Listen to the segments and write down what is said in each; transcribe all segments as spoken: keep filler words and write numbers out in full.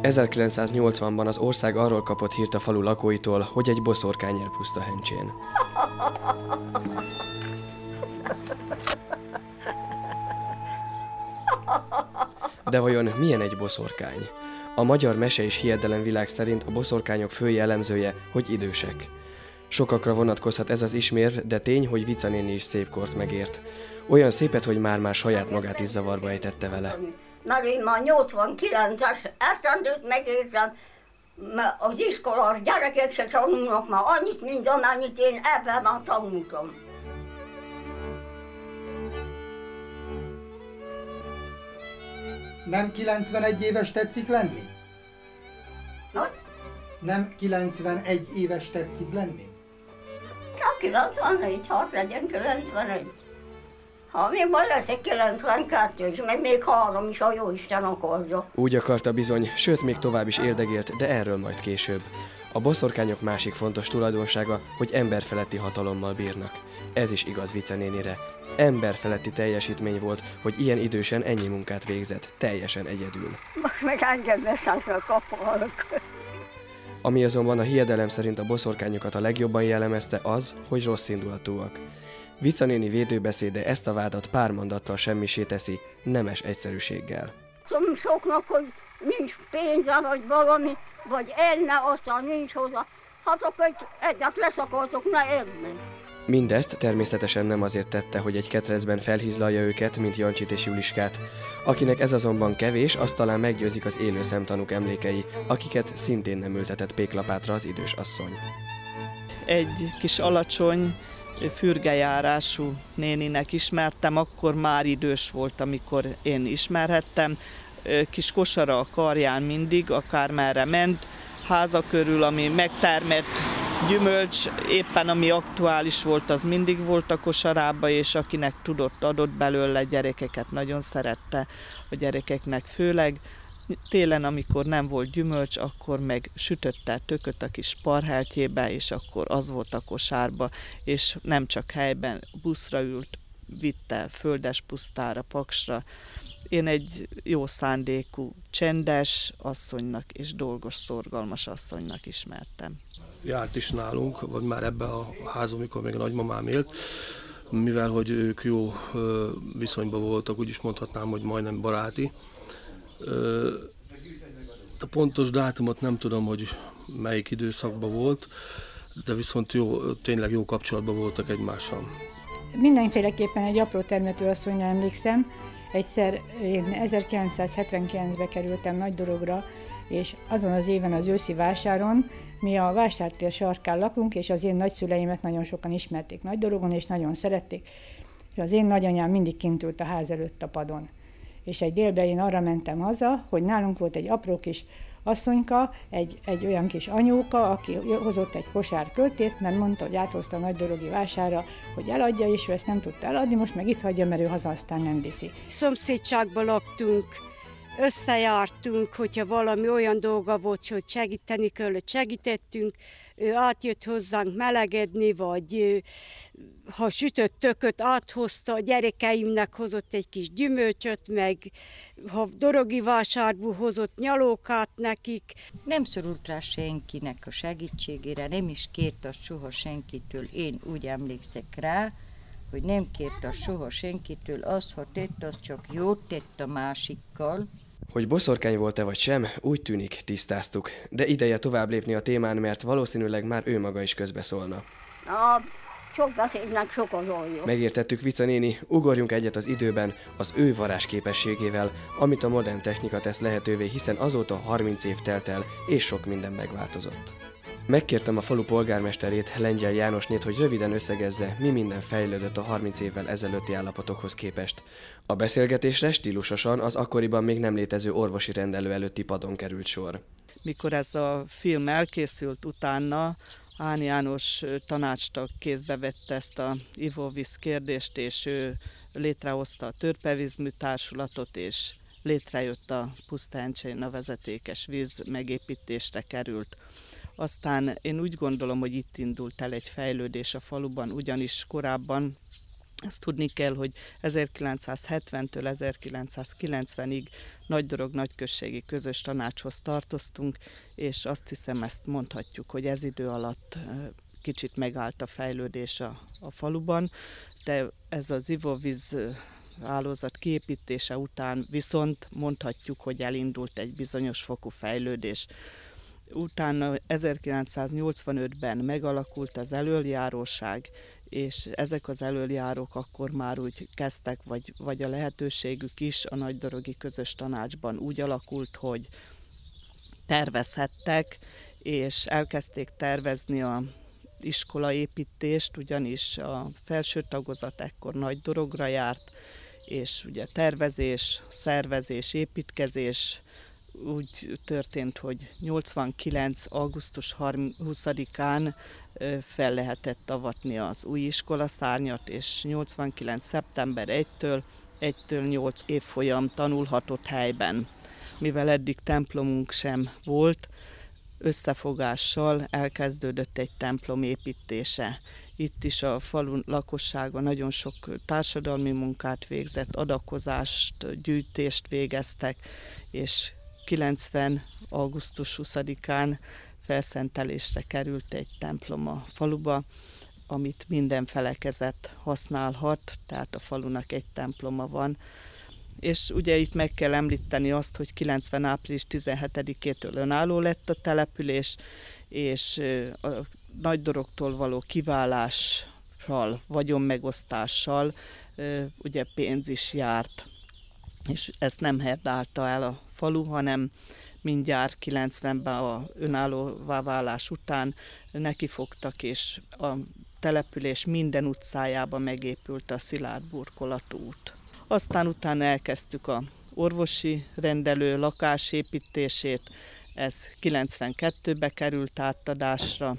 ezerkilencszáznyolcvanban az ország arról kapott hírt a falu lakóitól, hogy egy boszorkány él Pusztahencsén. De vajon milyen egy boszorkány? A magyar mese és hiedelemvilág szerint a boszorkányok fő jellemzője, hogy idősek. Sokakra vonatkozhat ez az ismérv, de tény, hogy Vica néni is szép kort megért. Olyan szépet, hogy már-már saját magát is zavarba ejtette vele. Mert én már nyolcvankilences esztendőt megértem, mert az iskolás gyerekek se tanulnak már annyit, mint amennyit én ebben már tanultam. Nem kilencvenegy éves tetszik lenni? Na? Nem kilencvenegy éves tetszik lenni? Csak kilencvenegy, hát legyen kilencvenegy. Ha még majd leszek kilencvenkettő, és meg még három is, a jóisten akarja. Úgy akarta bizony, sőt még tovább is érdegélt, de erről majd később. A boszorkányok másik fontos tulajdonsága, hogy emberfeletti hatalommal bírnak. Ez is igaz Vica nénire. Emberfeletti teljesítmény volt, hogy ilyen idősen ennyi munkát végzett, teljesen egyedül. Most meg engem vesznek a kapalak. Ami azonban a hiedelem szerint a boszorkányokat a legjobban jellemezte az, hogy rosszindulatúak. Vica néni védőbeszéde ezt a vádat pár mondattal semmisé teszi, nemes egyszerűséggel. Szóval soknak, hogy nincs pénze, vagy valami, vagy enne, aztán nincs hozzá. Hát akkor egy, egyet leszakoltok, ne enni. Mindezt természetesen nem azért tette, hogy egy ketrecben felhizlalja őket, mint Jancsit és Juliskát. Akinek ez azonban kevés, azt talán meggyőzik az élő szemtanúk emlékei, akiket szintén nem ültetett péklapátra az idős asszony. Egy kis alacsony, fürgejárású néninek ismertem, akkor már idős volt, amikor én ismerhettem. Kis kosara a karján mindig, akármerre ment, háza körül, ami megtermett gyümölcs, éppen ami aktuális volt, az mindig volt a kosarába, és akinek tudott, adott belőle, gyerekeket nagyon szerette, a gyerekeknek főleg. Télen, amikor nem volt gyümölcs, akkor meg sütötte tököt a kis parheltjébe, és akkor az volt a kosárba, és nem csak helyben, buszra ült, vitte földes pusztára, paksra. Én egy jó szándékú, csendes asszonynak és dolgos, szorgalmas asszonynak ismertem. Járt is nálunk, vagy már ebben a házban, amikor még a nagymamám élt, mivel hogy ők jó viszonyban voltak, úgy is mondhatnám, hogy majdnem baráti. A pontos dátumot nem tudom, hogy melyik időszakban volt, de viszont jó, tényleg jó kapcsolatban voltak egymással. Mindenféleképpen egy apró termető asszonyra emlékszem. Egyszer én ezerkilencszázhetvenkilencben kerültem Nagydorogra, és azon az éven az őszi vásáron mi a vásártér sarkán lakunk, és az én nagyszüleimet nagyon sokan ismerték Nagydorogon, és nagyon szerették. És az én nagyanyám mindig kint ült a ház előtt a padon. És egy délben én arra mentem haza, hogy nálunk volt egy apró kis asszonyka, egy, egy olyan kis anyóka, aki hozott egy kosár költét, mert mondta, hogy áthozta a nagydorogi vásárra, hogy eladja, és ő ezt nem tudta eladni, most meg itt hagyja, mert ő haza aztán nem viszi. Szomszédságban laktunk, összejártunk, hogyha valami olyan dolga volt, hogy segíteni kellett, segítettünk, ő átjött hozzánk melegedni, vagy ha sütött tököt áthozta, a gyerekeimnek hozott egy kis gyümölcsöt, meg ha dorogi vásárból hozott nyalókát nekik. Nem szorult rá senkinek a segítségére, nem is kért azt soha senkitől, én úgy emlékszek rá, hogy nem kért azt soha senkitől, az, ha tett, az csak jót tett a másikkal. Hogy boszorkány volt-e vagy sem, úgy tűnik, tisztáztuk. De ideje tovább lépni a témán, mert valószínűleg már ő maga is közbeszólna. A sok beszédnek sok az alja. Megértettük, Vica néni, ugorjunk egyet az időben, az ő varázsképességével, amit a modern technika tesz lehetővé, hiszen azóta harminc év telt el, és sok minden megváltozott. Megkértem a falu polgármesterét, Lengyel Jánosnét, hogy röviden összegezze, mi minden fejlődött a harminc évvel ezelőtti állapotokhoz képest. A beszélgetésre stílusosan az akkoriban még nem létező orvosi rendelő előtti padon került sor. Mikor ez a film elkészült, utána Hán János tanácstag kézbe vette ezt a ivóvíz kérdést, és ő létrehozta a Törpevízmű Társulatot, és létrejött a Pusztahencsén a vezetékes víz, megépítésre került. Aztán én úgy gondolom, hogy itt indult el egy fejlődés a faluban, ugyanis korábban Ezt tudni kell, hogy ezerkilencszázhetventől ezerkilencszázkilencvenig Nagydorog nagyközségi közös tanácshoz tartoztunk, és azt hiszem, ezt mondhatjuk, hogy ez idő alatt kicsit megállt a fejlődés a, a faluban, de ez az ivóvíz hálózat kiépítése után viszont mondhatjuk, hogy elindult egy bizonyos fokú fejlődés. Utána ezerkilencszáznyolcvanötben megalakult az elöljáróság, és ezek az elöljárók akkor már úgy kezdtek, vagy, vagy a lehetőségük is a Nagydorogi Közös Tanácsban úgy alakult, hogy tervezhettek, és elkezdték tervezni a iskolaépítést, ugyanis a felső tagozat ekkor Nagydorogra járt, és ugye tervezés, szervezés, építkezés úgy történt, hogy nyolcvankilenc. augusztus huszadikán fel lehetett avatni az új iskolaszárnyat, és nyolcvankilenc. szeptember elsejétől egytől nyolc évfolyam tanulhatott helyben. Mivel eddig templomunk sem volt, összefogással elkezdődött egy templom építése. Itt is a falu lakossága nagyon sok társadalmi munkát végzett, adakozást, gyűjtést végeztek, és kilencven. augusztus huszadikán felszentelésre került egy templom a faluba, amit minden felekezet használhat, tehát a falunak egy temploma van. És ugye itt meg kell említeni azt, hogy kilencven. április tizenhetedikétől önálló lett a település, és a Nagydorogtól való kiválással, vagyonmegosztással ugye pénz is járt. És ezt nem herdálta el a falu, hanem mindjárt kilencvenben a önállóvá válás után nekifogtak, és a település minden utcájában megépült a szilárd burkolatú út. Aztán utána elkezdtük a orvosi rendelő lakásépítését, ez kilencvenkettőbe került átadásra,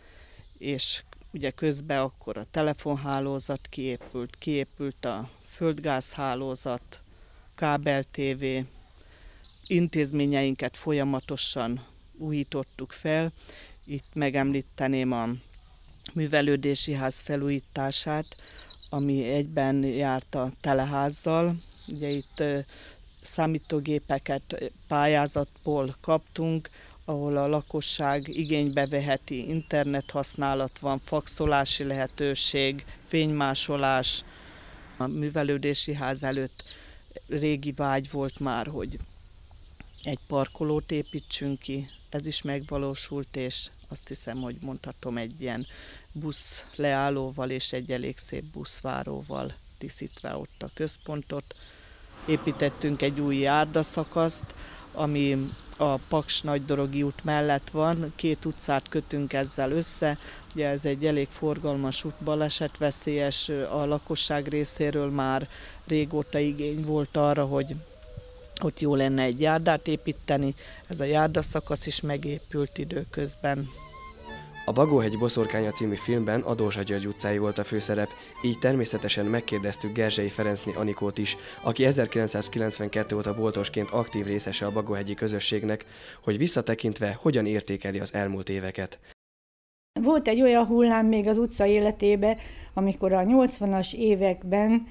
és ugye közben akkor a telefonhálózat kiépült, kiépült a földgázhálózat, kábel-tévé, intézményeinket folyamatosan újítottuk fel. Itt megemlíteném a művelődési ház felújítását, ami egyben járt a teleházzal. Ugye itt számítógépeket pályázatból kaptunk, ahol a lakosság igénybe veheti, internet használat van, faxolási lehetőség, fénymásolás. A művelődési ház előtt régi vágy volt már, hogy egy parkolót építsünk ki, ez is megvalósult, és azt hiszem, hogy mondhatom, egy ilyen busz leállóval és egy elég szép buszváróval tisztítve ott a központot. Építettünk egy új járdaszakaszt, ami a Paks-Nagydorogi út mellett van, két utcát kötünk ezzel össze. Ugye ez egy elég forgalmas út, balesetveszélyes, a lakosság részéről már régóta igény volt arra, hogy ott jó lenne egy járdát építeni. Ez a járdaszakasz is megépült időközben. A Bagóhegy boszorkánya című filmben a Dózsa György utcái volt a főszerep, így természetesen megkérdeztük Gerzsei Ferencné Anikót is, aki ezerkilencszázkilencvenkettő óta boltosként aktív részese a bagóhegyi közösségnek, hogy visszatekintve hogyan értékeli az elmúlt éveket. Volt egy olyan hullám még az utca életébe, amikor a nyolcvanas években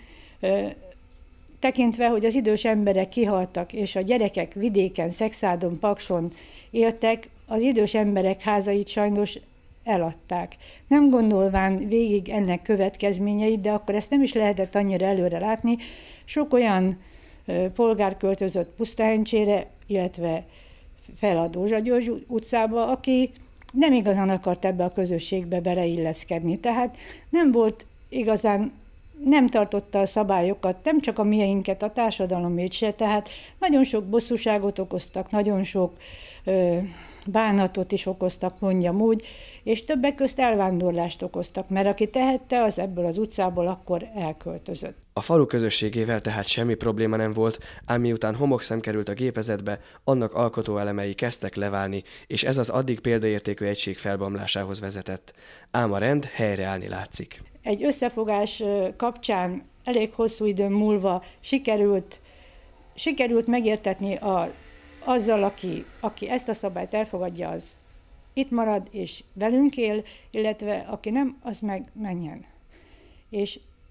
tekintve, hogy az idős emberek kihaltak, és a gyerekek vidéken, Szekszádon, Pakson éltek, az idős emberek házait sajnos eladták. Nem gondolván végig ennek következményeit, de akkor ezt nem is lehetett annyira előre látni. Sok olyan polgár költözött Pusztahencsére, illetve fel a Dózsa György utcába, aki nem igazán akart ebbe a közösségbe beleilleszkedni. Tehát nem volt igazán, nem tartotta a szabályokat, nem csak a mieinket, a társadalomét se, tehát nagyon sok bosszúságot okoztak, nagyon sok ö, bánatot is okoztak, mondjam úgy, és többek közt elvándorlást okoztak, mert aki tehette, az ebből az utcából akkor elköltözött. A falu közösségével tehát semmi probléma nem volt, ám miután homokszem került a gépezetbe, annak alkotóelemei kezdtek leválni, és ez az addig példaértékű egység felbomlásához vezetett. Ám a rend helyreállni látszik. Egy összefogás kapcsán elég hosszú időn múlva sikerült, sikerült megértetni a, azzal, aki, aki ezt a szabályt elfogadja, az itt marad és velünk él, illetve aki nem, az meg menjen. És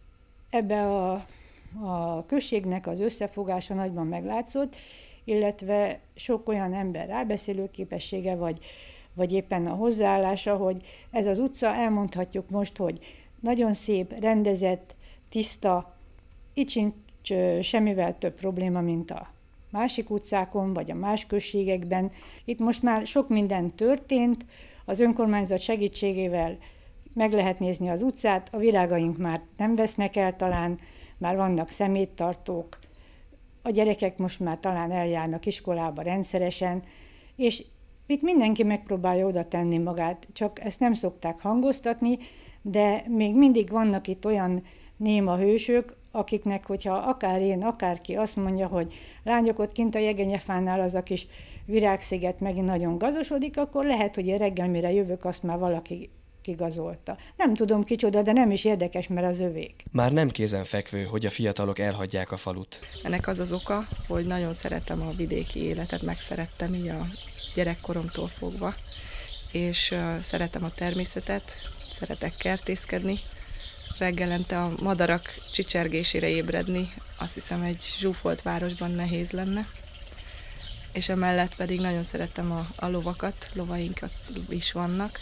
ebbe a, a községnek az összefogása nagyban meglátszott, illetve sok olyan ember rábeszélő képessége, vagy, vagy éppen a hozzáállása, hogy ez az utca, elmondhatjuk most, hogy nagyon szép, rendezett, tiszta, itt sincs semmivel több probléma, mint a másik utcákon, vagy a más községekben. Itt most már sok minden történt, az önkormányzat segítségével meg lehet nézni az utcát, a virágaink már nem vesznek el talán, már vannak szeméttartók, a gyerekek most már talán eljárnak iskolába rendszeresen, és itt mindenki megpróbálja oda tenni magát, csak ezt nem szokták hangoztatni, de még mindig vannak itt olyan néma hősök, akiknek, hogyha akár én, akárki azt mondja, hogy lányok, ott kint a jegenyefánál az a kis virágsziget megint nagyon gazosodik, akkor lehet, hogy én reggel mire jövök, azt már valaki kigazolta. Nem tudom kicsoda, de nem is érdekes, mert az övék. Már nem kézenfekvő, hogy a fiatalok elhagyják a falut. Ennek az az oka, hogy nagyon szeretem a vidéki életet, megszerettem így a gyerekkoromtól fogva, és uh, szeretem a természetet, szeretek kertészkedni, reggelente a madarak csicsergésére ébredni, azt hiszem egy zsúfolt városban nehéz lenne, és emellett pedig nagyon szeretem a, a lovakat, lovainkat is vannak,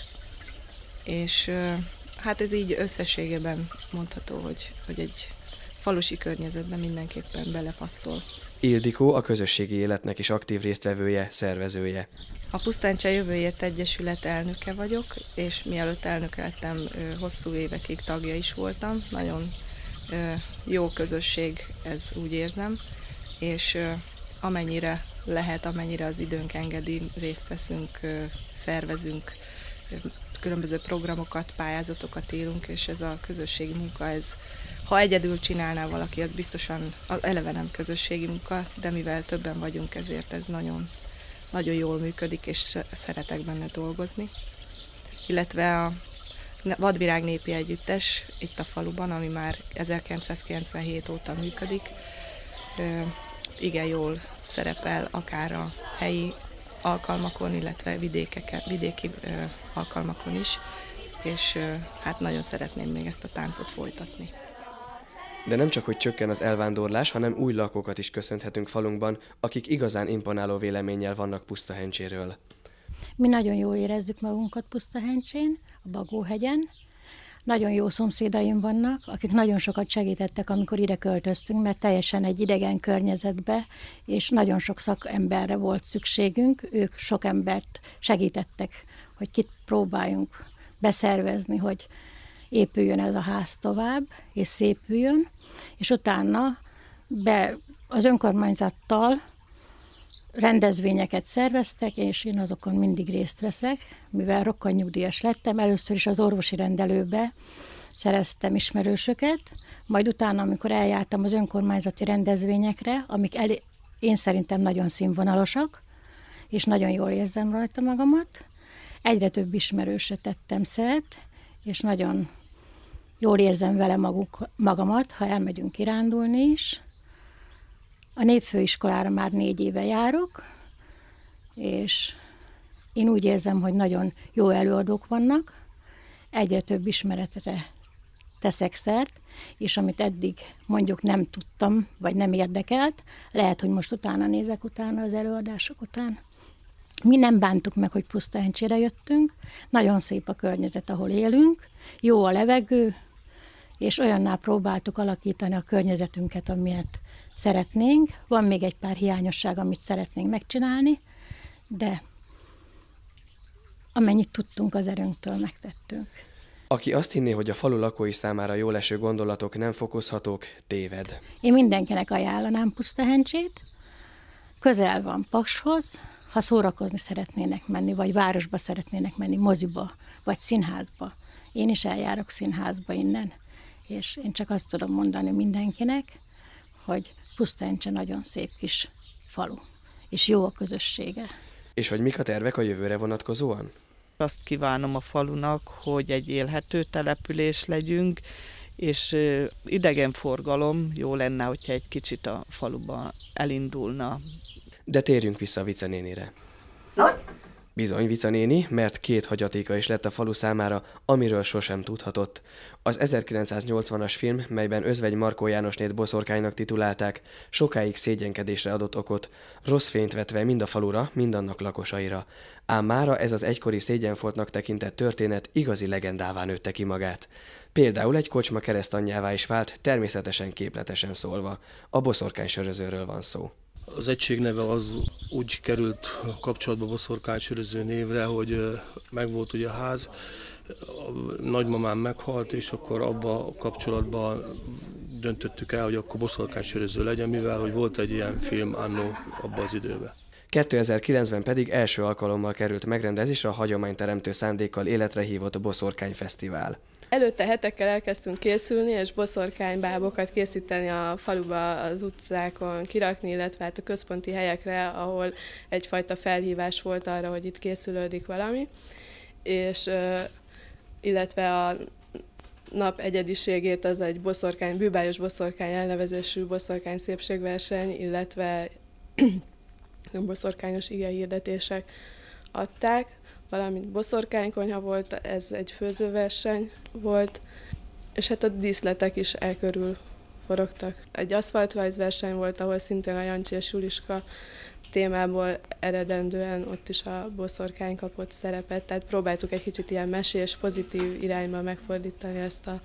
és hát ez így összességében mondható, hogy, hogy egy falusi környezetben mindenképpen belepasszol. Ildikó a közösségi életnek is aktív résztvevője, szervezője. A Pusztáncsa Jövőért Egyesület elnöke vagyok, és mielőtt elnök lettem, hosszú évekig tagja is voltam. Nagyon jó közösség, ez úgy érzem, és amennyire lehet, amennyire az időnk engedi, részt veszünk, szervezünk, különböző programokat, pályázatokat írunk, és ez a közösségi munka, ez, ha egyedül csinálná valaki, az biztosan eleve nem közösségi munka, de mivel többen vagyunk, ezért ez nagyon, nagyon jól működik, és szeretek benne dolgozni. Illetve a Vadvirág Népi Együttes itt a faluban, ami már ezerkilencszázkilencvenhét óta működik, igen jól szerepel akár a helyi alkalmakon, illetve vidékeken, vidéki ö, alkalmakon is, és ö, hát nagyon szeretném még ezt a táncot folytatni. De nem csak, hogy csökken az elvándorlás, hanem új lakókat is köszönhetünk falunkban, akik igazán imponáló véleménnyel vannak Pusztahencséről. Mi nagyon jól érezzük magunkat Pusztahencsén, a Bagóhegyen. Nagyon jó szomszédaim vannak, akik nagyon sokat segítettek, amikor ide költöztünk, mert teljesen egy idegen környezetbe, és nagyon sok szakemberre volt szükségünk. Ők sok embert segítettek, hogy kit próbáljunk beszervezni, hogy épüljön ez a ház tovább, és szépüljön. És utána be az önkormányzattal rendezvényeket szerveztek, és én azokon mindig részt veszek, mivel rokkantnyugdíjas lettem, először is az orvosi rendelőbe szereztem ismerősöket, majd utána, amikor eljártam az önkormányzati rendezvényekre, amik el, én szerintem nagyon színvonalosak, és nagyon jól érzem rajta magamat, egyre több ismerősre tettem szert, és nagyon jól érzem vele maguk, magamat, ha elmegyünk kirándulni is. A népfőiskolára már négy éve járok, és én úgy érzem, hogy nagyon jó előadók vannak, egyre több ismeretre teszek szert, és amit eddig mondjuk nem tudtam, vagy nem érdekelt, lehet, hogy most utána nézek utána az előadások után. Mi nem bántuk meg, hogy Pusztahencsére jöttünk, nagyon szép a környezet, ahol élünk, jó a levegő, és olyanná próbáltuk alakítani a környezetünket, amilyet szeretnénk. Van még egy pár hiányosság, amit szeretnénk megcsinálni, de amennyit tudtunk, az erőnktől megtettünk. Aki azt hinné, hogy a falu lakói számára jól eső gondolatok nem fokozhatók, téved. Én mindenkinek ajánlanám Pusztahencsét. Közel van Pakshoz, ha szórakozni szeretnének menni, vagy városba szeretnének menni, moziba, vagy színházba. Én is eljárok színházba innen, és én csak azt tudom mondani mindenkinek, hogy Pusztahencse nagyon szép kis falu, és jó a közössége. És hogy mik a tervek a jövőre vonatkozóan? Azt kívánom a falunak, hogy egy élhető település legyünk, és idegenforgalom jó lenne, hogyha egy kicsit a faluba elindulna. De térjünk vissza Vice nénire. Hogy? Bizony, Vica néni, mert két hagyatéka is lett a falu számára, amiről sosem tudhatott. Az ezerkilencszáznyolcvanas film, melyben Özvegy Markó Jánosnét boszorkánynak titulálták, sokáig szégyenkedésre adott okot, rossz fényt vetve mind a falura, mind annak lakosaira. Ám mára ez az egykori szégyenfoltnak tekintett történet igazi legendává nőtte ki magát. Például egy kocsma keresztanyjává is vált, természetesen képletesen szólva. A boszorkánysörözőről van szó. Az egység neve az úgy került kapcsolatba boszorkánysöröző névre, hogy megvolt ugye a ház, a nagymamám meghalt, és akkor abba a kapcsolatban döntöttük el, hogy akkor boszorkánysöröző legyen, mivel hogy volt egy ilyen film annó abban az időben. kétezer-kilencben pedig első alkalommal került megrendezésre a hagyományteremtő szándékkal életre hívott Boszorkányfesztivál. Előtte hetekkel elkezdtünk készülni, és boszorkánybábokat készíteni a faluba, az utcákon kirakni, illetve hát a központi helyekre, ahol egyfajta felhívás volt arra, hogy itt készülődik valami. És illetve a nap egyediségét az egy boszorkány, bűbájos boszorkány elnevezésű boszorkány szépségverseny, illetve boszorkányos igehirdetések adták, valamint boszorkánykonyha volt, ez egy főzőverseny volt, és hát a díszletek is elkörül forogtak. Egy aszfaltrajzverseny volt, ahol szintén a Jancsi és Juliska témából eredendően ott is a boszorkány kapott szerepet, tehát próbáltuk egy kicsit ilyen mesés, pozitív irányba megfordítani ezt a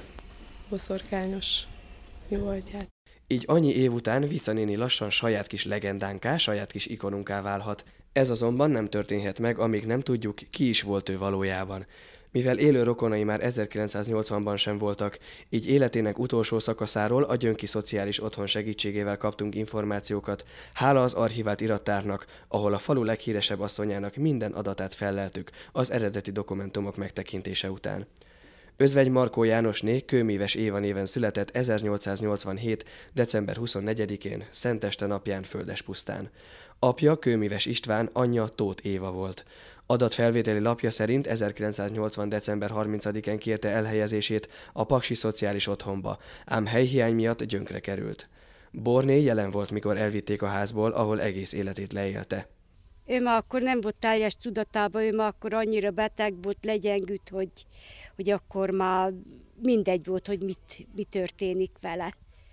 boszorkányos műholdját. Így annyi év után Vica néni lassan saját kis legendánká, saját kis ikonunká válhat. Ez azonban nem történhet meg, amíg nem tudjuk, ki is volt ő valójában. Mivel élő rokonai már ezerkilencszáznyolcvanban sem voltak, így életének utolsó szakaszáról a Gyönki Szociális Otthon segítségével kaptunk információkat, hála az archivált irattárnak, ahol a falu leghíresebb asszonyának minden adatát felleltük az eredeti dokumentumok megtekintése után. Özvegy Markó Jánosné kőmíves Éva néven született ezernyolcszáznyolcvanhét. december huszonnegyedikén, Szenteste napján Földespusztán. Apja Kőmíves István, anyja Tóth Éva volt. Adatfelvételi lapja szerint ezerkilencszáznyolcvan. december harmincadikán kérte elhelyezését a Paksi Szociális Otthonba, ám helyhiány miatt Gyönkre került. Borné jelen volt, mikor elvitték a házból, ahol egész életét leélte. Ő már akkor nem volt teljes tudatában, ő már akkor annyira beteg volt, legyengült, hogy, hogy akkor már mindegy volt, hogy mit, mi történik vele.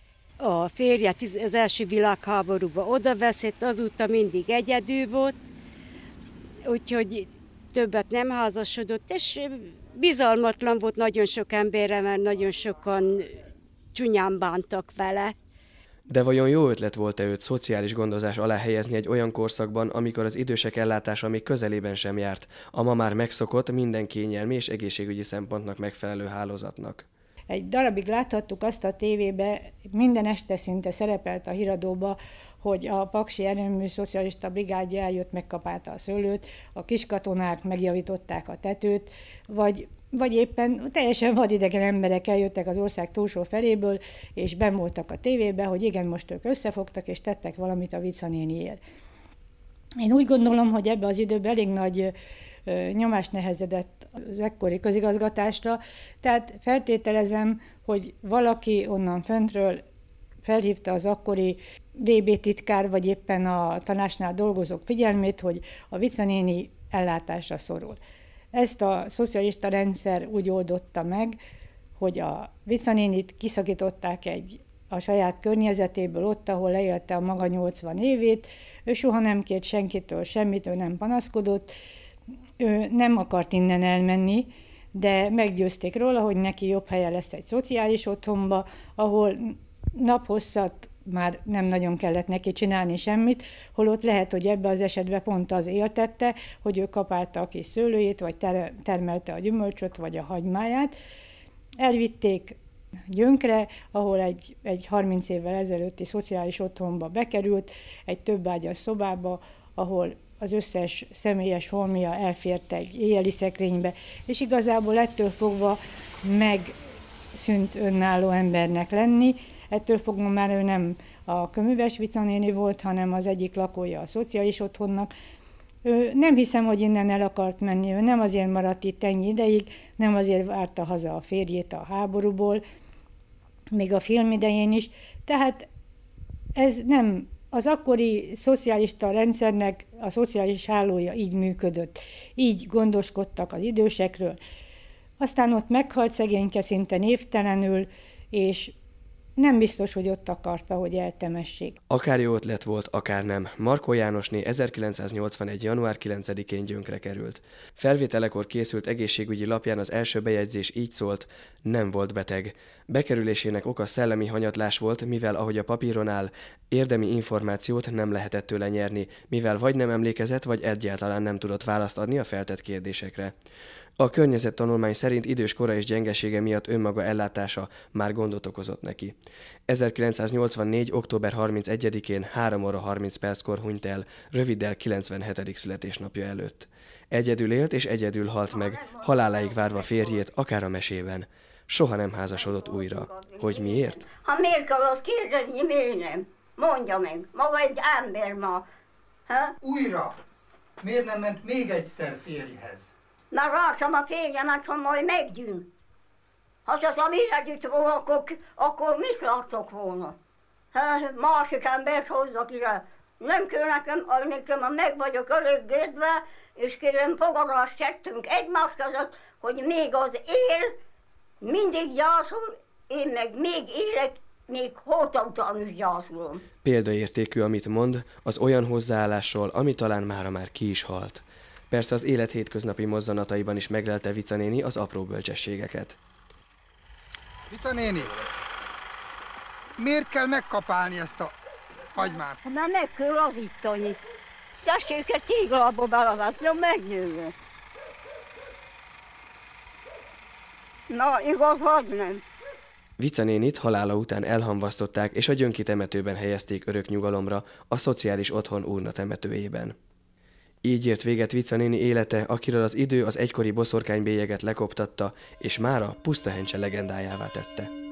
A férje az első világháborúban odaveszett, azóta mindig egyedül volt, úgyhogy többet nem házasodott, és bizalmatlan volt nagyon sok emberre, mert nagyon sokan csúnyán bántak vele. De vajon jó ötlet volt-e őt szociális gondozás alá helyezni egy olyan korszakban, amikor az idősek ellátása még közelében sem járt, a ma már megszokott, minden kényelmi és egészségügyi szempontnak megfelelő hálózatnak? Egy darabig láthattuk azt a tévébe, minden este szinte szerepelt a híradóba, hogy a Paksi Erőmű Szocialista Brigádja eljött, megkapálta a szőlőt, a kiskatonák megjavították a tetőt, vagy, vagy éppen teljesen vadidegen emberek eljöttek az ország túlsó feléből, és benn voltak a tévébe, hogy igen, most ők összefogtak, és tettek valamit a Vica néniért. Én úgy gondolom, hogy ebbe az időben elég nagy nyomás nehezedett az ekkori közigazgatásra, tehát feltételezem, hogy valaki onnan föntről felhívta az akkori vé bé titkár, vagy éppen a tanácsnál dolgozók figyelmét, hogy a Vica néni ellátásra szorul. Ezt a szocialista rendszer úgy oldotta meg, hogy a Vica nénit kiszakították egy a saját környezetéből, ott, ahol leélte a maga nyolcvan évét, ő soha nem kért senkitől semmit, ő nem panaszkodott, ő nem akart innen elmenni, de meggyőzték róla, hogy neki jobb helye lesz egy szociális otthonba, ahol naphosszat már nem nagyon kellett neki csinálni semmit, holott lehet, hogy ebbe az esetben pont az éltette, hogy ő kapálta a kis szőlőjét, vagy ter- termelte a gyümölcsöt, vagy a hagymáját. Elvitték Gyönkre, ahol egy, egy harminc évvel ezelőtti szociális otthonba bekerült, egy többágyas szobába, ahol az összes személyes holmia elfért egy éjjeli szekrénybe, és igazából ettől fogva megszűnt önálló embernek lenni, ettől fogva már ő nem a Kőmíves Vica néni volt, hanem az egyik lakója a szociális otthonnak. Ő nem hiszem, hogy innen el akart menni, ő nem azért maradt itt ennyi ideig, nem azért várta haza a férjét a háborúból, még a film idején is, tehát ez nem Az akkori szocialista rendszernek a szociális hálója így működött. Így gondoskodtak az idősekről. Aztán ott meghalt szegényke szinte névtelenül, és nem biztos, hogy ott akarta, hogy eltemessék. Akár jó ötlet volt, akár nem. Markó Jánosné ezerkilencszáznyolcvanegy. január kilencedikén gyönkre került. Felvételekor készült egészségügyi lapján az első bejegyzés így szólt: nem volt beteg. Bekerülésének oka szellemi hanyatlás volt, mivel ahogy a papíron áll, érdemi információt nem lehetett tőle nyerni, mivel vagy nem emlékezett, vagy egyáltalán nem tudott választ adni a feltett kérdésekre. A környezettanulmány szerint idős kora és gyengesége miatt önmaga ellátása már gondot okozott neki. ezerkilencszáznyolcvannégy. október harmincegyedikén három óra harminc perckor hunyt el, röviddel kilencvenhetedik születésnapja előtt. Egyedül élt és egyedül halt meg, haláláig várva férjét, akár a mesében. Soha nem házasodott újra. Hogy miért? Ha miért kell azt kérdezni, miért nem? Mondja meg, maga egy ember ma. Ha? Újra? Miért nem ment még egyszer férjhez? Már látszom a férjemet, hogy majd meggyűn. Ha az a mi együtt volna, akkor, akkor mit látszok volna? Hát, másik embert hozzak ide. Nem kell nekem, nekem meg vagyok elégedve, és kérem fogadást tettünk egymás között, hogy még az él, mindig gyászol, én meg még élek, még hóta után is gyászolom. Példaértékű, amit mond, az olyan hozzáállásról, ami talán mára már ki is halt. Persze az élet hétköznapi mozzanataiban is meglelte Vica néni az apró bölcsességeket. Vica néni, miért kell megkapálni ezt a hagymát? Mert meg kell lazítani. Tessék egy téglába belevetni, megnőjön. Na, igaz, vagy nem? Vica nénit halála után elhamvasztották, és a Gyönki temetőben helyezték örök nyugalomra, a szociális otthon urna temetőjében. Így ért véget Vica néni élete, akiről az idő az egykori boszorkánybélyeget lekoptatta, és mára Pusztahencse legendájává tette.